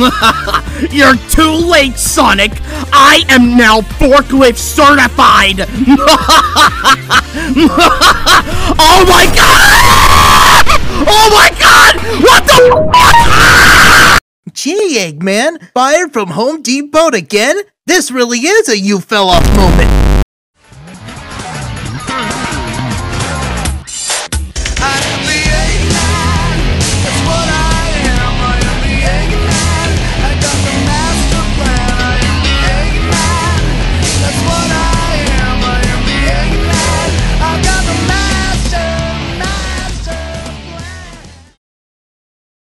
You're too late, Sonic. I am now forklift certified. Oh my god! Oh my god! What the fuck? Gee, Eggman, fired from Home Depot again? This really is a you fell off moment.